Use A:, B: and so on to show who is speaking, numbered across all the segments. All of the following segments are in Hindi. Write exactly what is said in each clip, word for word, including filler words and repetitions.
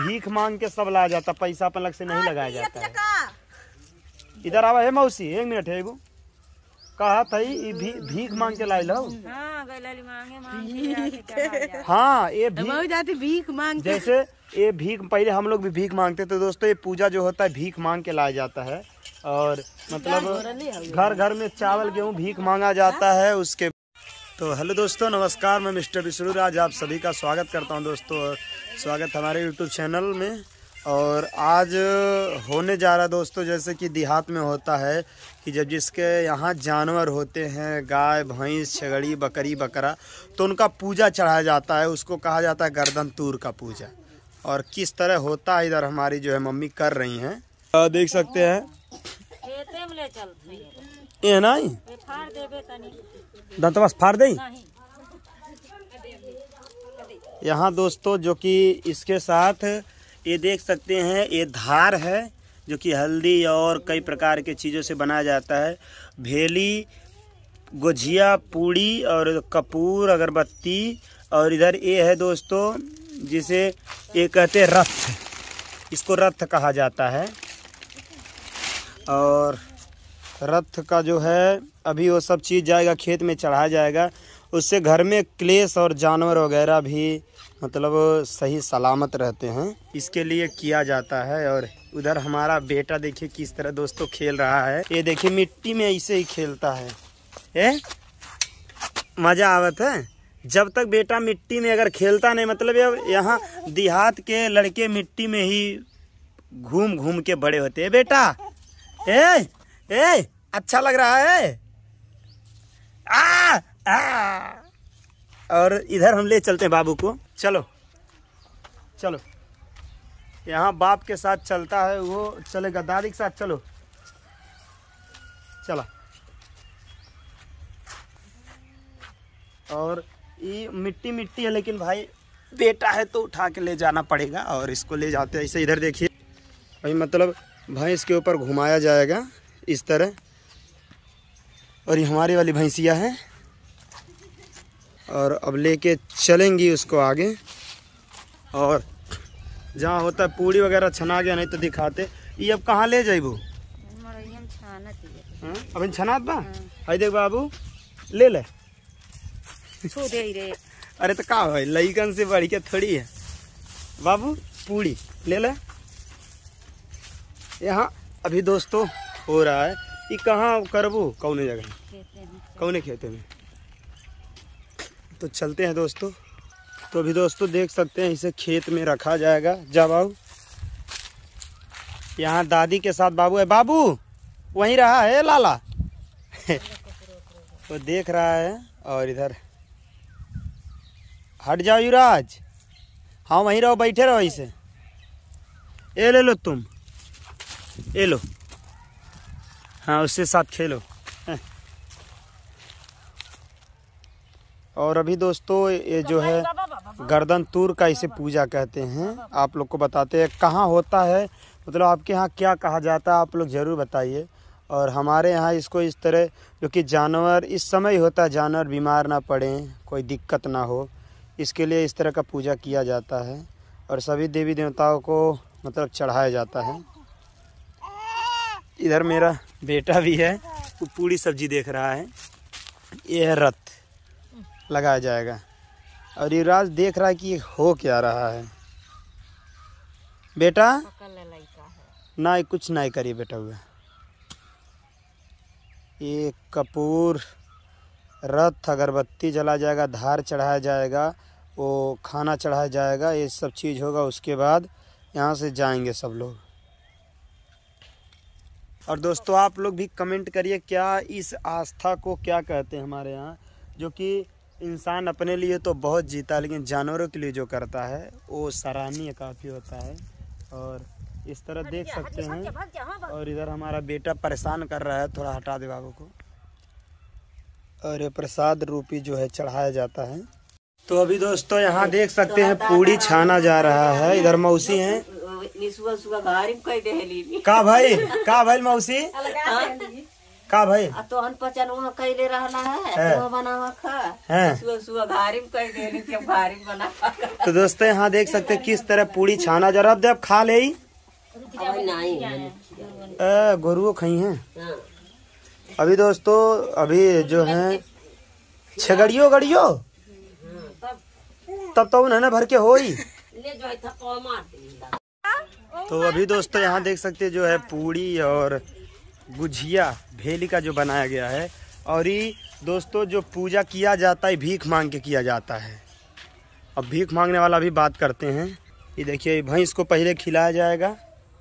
A: भीख मांग के सब लाया जाता, पैसा अपन लग से नहीं लगाया जाता है। इधर आवा है मौसी, एक मिनट है वो कहा था भी, भीख मांग के लाई लो। हाँ ये भीख,
B: भीख मांग
A: जैसे ये भीख, पहले हम लोग भी भीख मांगते थे दोस्तों। ये पूजा जो होता है भीख मांग के लाया जाता है, और मतलब घर घर में चावल गेहूँ भीख मांगा जाता है उसके। तो हेलो दोस्तों, नमस्कार, मैं मिस्टर विष्णु राज आप सभी का स्वागत करता हूं दोस्तों। स्वागत हमारे यूट्यूब चैनल में। और आज होने जा रहा है दोस्तों, जैसे कि देहात में होता है कि जब जिसके यहाँ जानवर होते हैं, गाय भैंस छगड़ी बकरी बकरा, तो उनका पूजा चढ़ाया जाता है। उसको कहा जाता है गर्दन तूर का पूजा। और किस तरह होता है इधर हमारी जो है मम्मी कर रही हैं, देख सकते हैं। ये नहीं दंतवास फाड़ दे यहाँ दोस्तों, जो कि इसके साथ ये देख सकते हैं, ये धार है जो कि हल्दी और कई प्रकार के चीज़ों से बनाया जाता है। भेली, गुझिया, पूड़ी और कपूर, अगरबत्ती। और इधर ये है दोस्तों जिसे ये कहते हैं रथ, इसको रथ कहा जाता है। और रथ का जो है अभी वो सब चीज़ जाएगा खेत में चढ़ाया जाएगा। उससे घर में क्लेश और जानवर वगैरह भी मतलब सही सलामत रहते हैं, इसके लिए किया जाता है। और उधर हमारा बेटा देखिए किस तरह दोस्तों खेल रहा है। ये देखिए मिट्टी में ऐसे ही खेलता है, ए? मजा आवत है। जब तक बेटा मिट्टी में अगर खेलता नहीं, मतलब यहाँ देहात के लड़के मिट्टी में ही घूम घूम के बड़े होते हैं। बेटा ए ए अच्छा लग रहा है। आ, आ। और इधर हम ले चलते हैं बाबू को। चलो चलो, यहाँ बाप के साथ चलता है वो, चलेगा दादी के साथ। चलो चला। और ये मिट्टी मिट्टी है, लेकिन भाई बेटा है तो उठा के ले जाना पड़ेगा। और इसको ले जाते हैं ऐसे। इधर देखिए भाई, मतलब भैंस के ऊपर घुमाया जाएगा इस तरह। और ये हमारी वाली भैंसिया है, और अब लेके चलेंगी उसको आगे। और जहाँ होता है पूड़ी वगैरह छना गया नहीं तो दिखाते। ये अब कहाँ ले जाइबू? अब छनात बा हाई देख बाबू, ले ले। अरे तो का भाई लइकन से बढ़ के थोड़ी है बाबू, पूड़ी ले ले। यहाँ अभी दोस्तों हो रहा है। ये कहाँ करबू? कौने जगह, कौने खेते में। तो चलते हैं दोस्तों। तो अभी दोस्तों देख सकते हैं इसे खेत में रखा जाएगा। जा बाबू, यहाँ दादी के साथ बाबू है। बाबू वहीं रहा है लाला वो देख रहा है। और इधर हट जाओ युवराज, हाँ वहीं रहो, बैठे रहो इसे। ये ले लो तुम, ये लो, हाँ उसके साथ खेलो। और अभी दोस्तों ये जो है गर्दन तूर का इसे पूजा कहते हैं। आप लोग को बताते हैं कहाँ होता है, मतलब आपके यहाँ क्या कहा जाता है, आप लोग ज़रूर बताइए। और हमारे यहाँ इसको इस तरह, जो कि जानवर इस समय होता है, जानवर बीमार ना पड़े, कोई दिक्कत ना हो, इसके लिए इस तरह का पूजा किया जाता है। और सभी देवी देवताओं को मतलब चढ़ाया जाता है। इधर मेरा बेटा भी है, वो पूरी सब्जी देख रहा है। ये है रथ, लगाया जाएगा। और युवराज देख रहा है कि हो क्या रहा है। बेटा ना कुछ नहीं करिए बेटा हुआ। ये कपूर, रथ, अगरबत्ती जला जाएगा, धार चढ़ाया जाएगा, वो खाना चढ़ाया जाएगा, ये सब चीज़ होगा। उसके बाद यहाँ से जाएंगे सब लोग। और दोस्तों आप लोग भी कमेंट करिए क्या इस आस्था को क्या कहते हैं हमारे यहाँ। जो कि इंसान अपने लिए तो बहुत जीता है, लेकिन जानवरों के लिए जो करता है वो सराहनीय काफ़ी होता है। और इस तरह देख सकते हैं। और इधर हमारा बेटा परेशान कर रहा है, थोड़ा हटा दे बाबू को। और ये प्रसाद रूपी जो है चढ़ाया जाता है। तो अभी दोस्तों यहाँ देख सकते हैं पूड़ी छाना जा रहा है। इधर मौसी हैं। का भाई का भाई मौसी का भाई
B: तो अन पचन वहाँ कैले रहना है वहाँ बनावा खा सुबह सुबह घारी में कह देनी थी घारी में बना।
A: तो दोस्तों यहाँ देख सकते हैं किस तरह पूड़ी छाना जा रहा है। अब खा ले गोरुओं खाई हैं अभी दोस्तों। अभी जो है छगड़ियो गड़ियो तब तो उन्हें भर के हो ही। तो अभी दोस्तों यहाँ देख सकते हैं जो है पूड़ी और गुझिया भेली का जो बनाया गया है। और ये दोस्तों जो पूजा किया जाता है भीख मांग के किया जाता है। अब भीख मांगने वाला भी बात करते हैं। ये देखिए भैंस को पहले खिलाया जाएगा,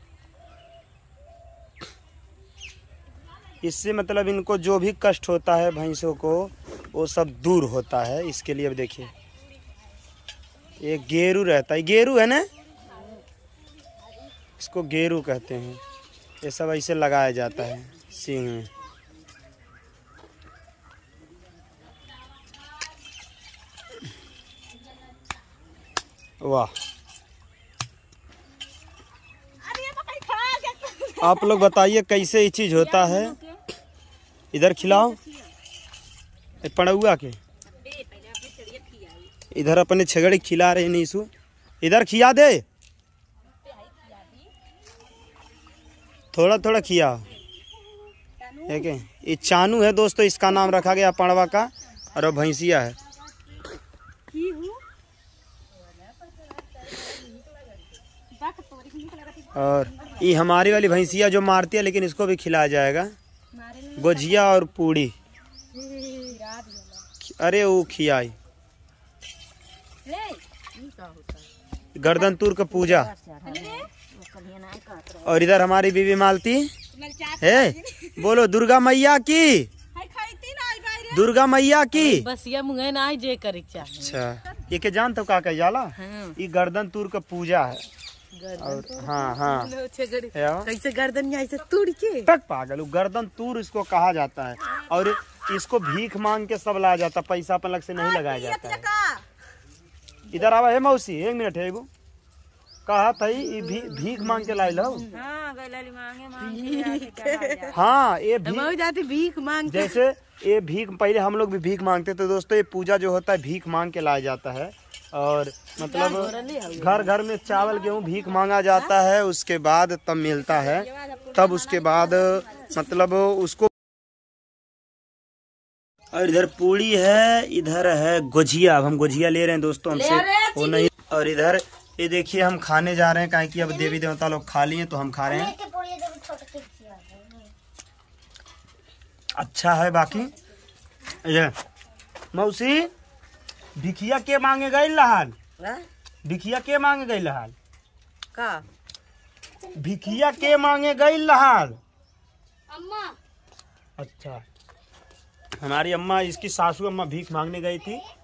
A: इससे मतलब इनको जो भी कष्ट होता है भैंसों को वो सब दूर होता है। इसके लिए अब देखिए ये गेरू रहता है, गेरू है ना, इसको गेरू कहते हैं। ये सब ऐसे लगाया जाता है सींग में। वाह, आप लोग बताइए कैसे ये चीज होता है। इधर खिलाओ पड़ुआ के, इधर अपने छगड़े खिला रहे नीसू, इधर खिया दे, थोड़ा थोड़ा खिया। ठीक है, ये चानू है दोस्तों, इसका नाम रखा गया पड़वा का, और वो भैंसिया है। और ये हमारी वाली भैंसिया जो मारती है, लेकिन इसको भी खिलाया जाएगा गुझिया और पूड़ी। अरे वो खियाई गर्दन तूर का पूजा। और इधर हमारी बीवी मालती है, बोलो दुर्गा मैया की, दुर्गा मैया की।
B: बस ये मुंगे ना जे करे।
A: अच्छा, ये के जान तो का कह जाला, ये गर्दन तूर का पूजा है। और हाँ हाँ
B: कैसे गर्दन ऐसे तूड़ के
A: तक पागल, गर्दन तूर इसको कहा जाता है। और इसको भीख मांग के सब लाया जाता, पैसा अपन लग से नहीं लगाया जाता है। इधर आवा है मौसी, एक मिनट है, कहा था ये भी, भीख मांग के लाई लो। हाँ ये भीख,
B: भीख मांग,
A: जैसे ये भीख पहले हम लोग भी भीख मांगते थे दोस्तों। ये पूजा जो होता है भीख मांग के लाया जाता है। और मतलब घर घर में चावल गेहूँ भीख मांगा जाता है, उसके बाद तब मिलता है, तब उसके बाद मतलब उसको। और इधर पूड़ी है, इधर है गुझिया। अब हम गुझिया ले रहे हैं दोस्तों, हमसे वो नहीं। और इधर ये देखिए हम खाने जा रहे हैं, काहे कि अब देवी देवता लोग खा लिए तो हम खा रहे हैं। अच्छा है। बाकी ये मौसी भिखिया के मांगे गई लहाल, भिखिया के मांगे गई लहाल
B: का,
A: भिखिया के मांगे गई लहाल
B: अम्मा।
A: अच्छा, हमारी अम्मा, इसकी सासू अम्मा भीख मांगने गई थी।